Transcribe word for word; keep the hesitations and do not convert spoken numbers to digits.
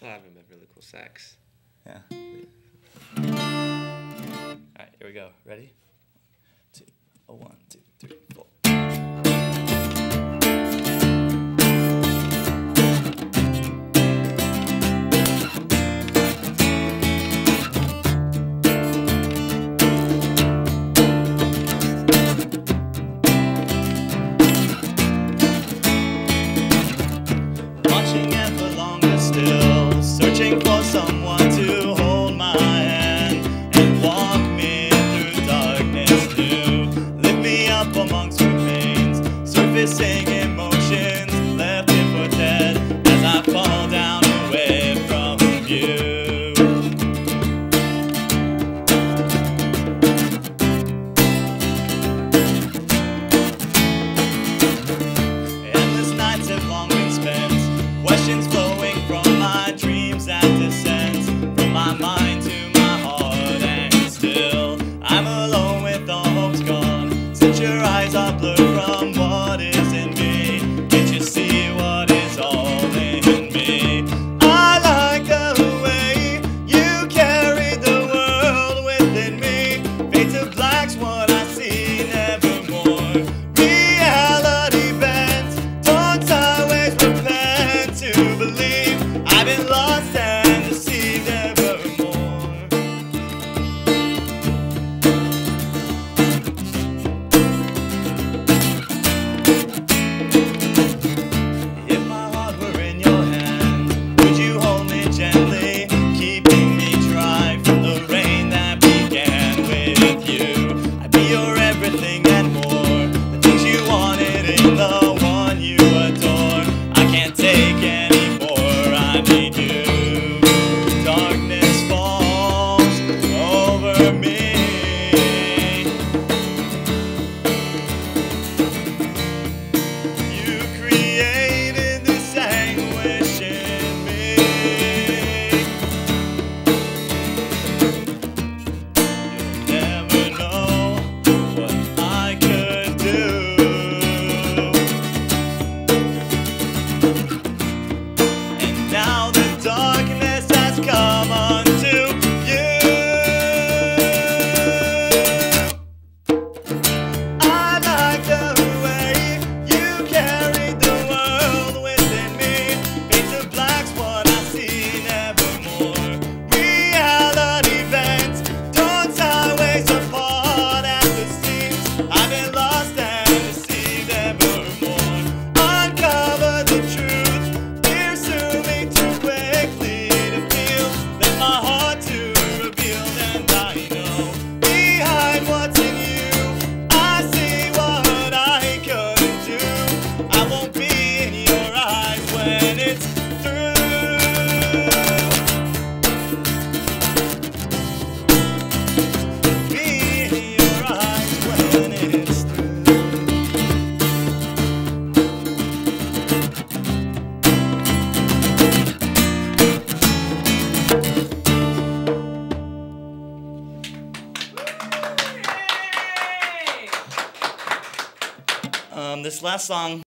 have him have really cool sax. Yeah. All right, here we go. Ready? Two, oh, one, two, three, four. Watching it for longer still, searching for someone to hold my hand and walk me through darkness to lift me up amongst remains, surfacing emotions left it for dead as I fall down away from you. Endless nights have long been spent, questions flowing from my dreams that descend from my mind to my heart, and still I'm alone with all hopes gone, since your eyes are blurred from what is in me. Can't you see what is all in me? I like the way you carry the world within me. Fade to black's what I see, nevermore. Reality bends, torn sideways, repent to believe I've been lost and deceived evermore. If my heart were in your hands, would you hold me gently, keeping me dry from the rain that began with you? I'd be your everything and more, the things you wanted in the one you adore. I can't take any more, I need you. Darkness falls over me. You created this anguish in me. You'll never know what I could do. And now the darkness has come unto you. I like the way you carried the world within me. Fade to black's what I see, nevermore. Reality bends, torn sideways apart at the seams. I've been lost and deceived evermore. Uncover the truth, pursue me too quickly to feel. Let my heart to reveal, and I know behind what's in you, I see what I couldn't do. I won't be in your eyes when it's through. Be in your eyes when it's through. Um, this last song